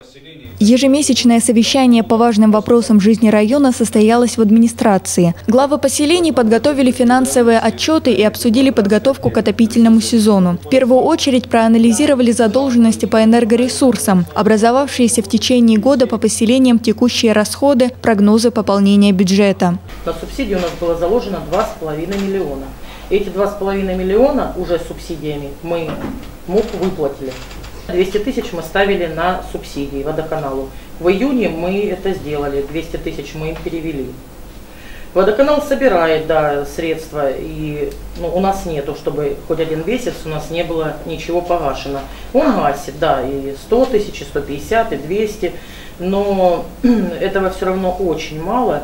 Ежемесячное совещание по важным вопросам жизни района состоялось в администрации. Главы поселений подготовили финансовые отчеты и обсудили подготовку к отопительному сезону. В первую очередь проанализировали задолженности по энергоресурсам, образовавшиеся в течение года по поселениям, текущие расходы, прогнозы пополнения бюджета. На субсидии у нас было заложено 2,5 миллиона. Эти 2,5 миллиона уже субсидиями мы МУП выплатили. 200 тысяч мы ставили на субсидии водоканалу. В июне мы это сделали, 200 тысяч мы им перевели. Водоканал собирает, да, средства, и у нас нету, чтобы хоть один месяц у нас не было ничего погашено. Он гасит, да, и 100 тысяч, и 150, и 200, но этого все равно очень мало,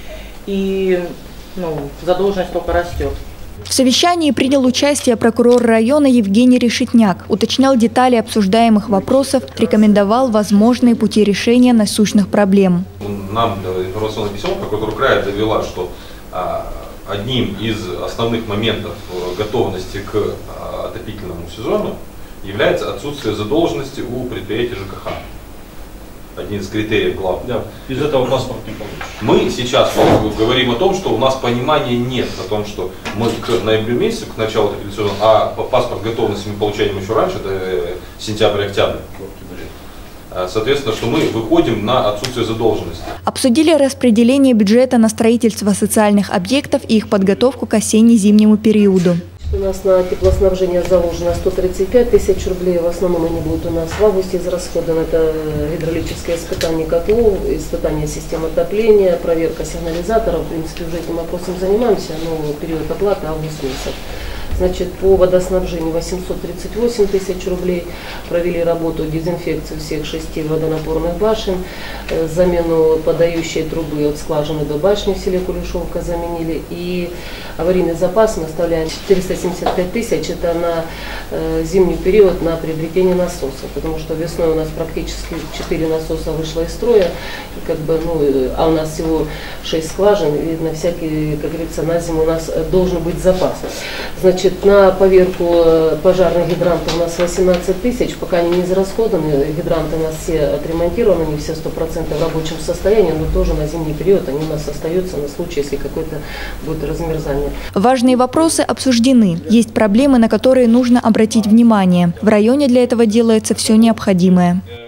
и задолженность только растет. В совещании принял участие прокурор района Евгений Решетняк, уточнял детали обсуждаемых вопросов, рекомендовал возможные пути решения насущных проблем. Нам информационное письмо прокуратура края довела, что одним из основных моментов готовности к отопительному сезону является отсутствие задолженности у предприятий ЖКХ. Один из критериев главных. Да, без этого паспорт не получишь. Мы сейчас говорим о том, что у нас понимания нет о том, что мы к ноябрю месяцу, к началу этого сезона, а паспорт готовности мы получаем еще раньше, это сентябрь-октябрь. Соответственно, что мы выходим на отсутствие задолженности. Обсудили распределение бюджета на строительство социальных объектов и их подготовку к осенне-зимнему периоду. У нас на теплоснабжение заложено 135 тысяч рублей. В основном они будут у нас в августе израсходованы. Это гидравлическое испытание котлов, испытание системы отопления, проверка сигнализаторов. В принципе, уже этим вопросом занимаемся, но период оплаты август месяц. Значит, по водоснабжению 838 тысяч рублей. Провели работу, дезинфекцию всех 6 водонапорных башен, замену подающей трубы от скважины до башни в селе Кулешовка заменили. И аварийный запас мы оставляем 475 тысяч, это на зимний период на приобретение насосов, потому что весной у нас практически 4 насоса вышло из строя, и а у нас всего 6 скважин, и на всякий, как говорится, на зиму у нас должен быть запас. Значит, на поверку пожарных гидрантов у нас 18 тысяч, пока они не израсходованы, гидранты у нас все отремонтированы, они все 100% в рабочем состоянии, но тоже на зимний период они у нас остаются на случай, если какое-то будет размерзание. Важные вопросы обсуждены. Есть проблемы, на которые нужно обратить внимание. В районе для этого делается все необходимое.